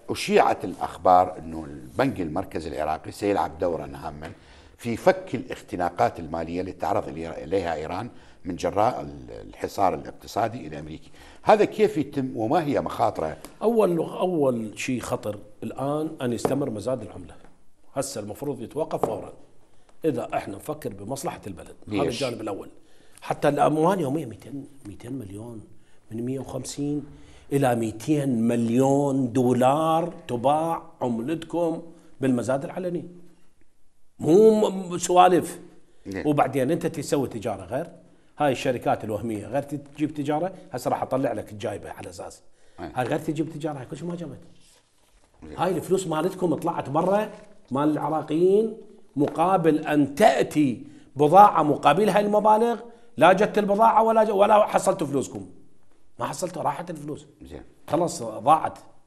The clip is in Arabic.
أشيعت الأخبار أنه البنك المركزي العراقي سيلعب دورا هاما في فك الاختناقات المالية التي تعرض إليها إيران من جراء الحصار الاقتصادي الأمريكي. هذا كيف يتم وما هي مخاطره؟ أول شيء خطر الآن أن يستمر مزاد العملة. هسه المفروض يتوقف فورا إذا إحنا نفكر بمصلحة البلد. هذا الجانب الأول. حتى الأموال يوميا 200 مليون، من 150 إلى 200 مليون دولار تباع عملتكم بالمزاد العلني، مو سوالف. وبعدين أنت تسوي تجارة غير هاي الشركات الوهمية، غير تجيب تجارة. هسه راح أطلع لك الجايبة على أساس هاي غير تجيب تجارة، هاي كل شيء ما جابت. هاي الفلوس مالتكم طلعت برا مال العراقيين، مقابل أن تأتي بضاعة مقابل هاي المبالغ. لا جت البضاعة ولا حصلتوا فلوسكم، ما حصلتوا، راحت الفلوس خلاص ضاعت.